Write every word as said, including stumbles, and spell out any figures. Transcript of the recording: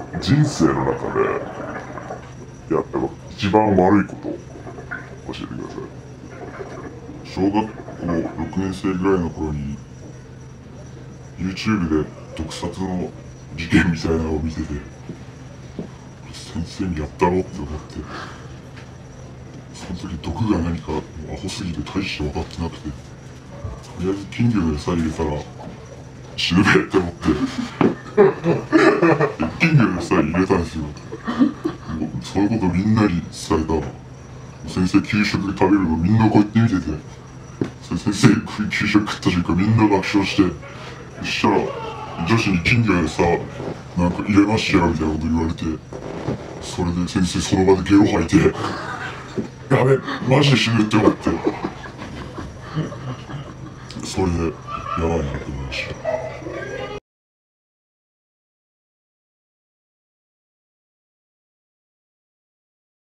人生の中でやった一番悪いことを教えてください。 小学校ろくねん生ぐらいの頃に YouTube で毒殺の事件みたいなのを見てて、先生にやったろって思って、その時毒が何かアホすぎて大して分かってなくて、とりあえず金魚の餌入れたら死ぬべって思って金魚の餌入れたんですよ。そういうことみんなに伝えた。先生給食食べるのみんなこうやって見てて、それ先生給食食った瞬間みんな爆笑して、そしたら女子に金魚の餌なんか入れましたよみたいなこと言われて、それで先生その場でゲロ吐いてやべマジで死ぬって思って、それでやばいなって思いました。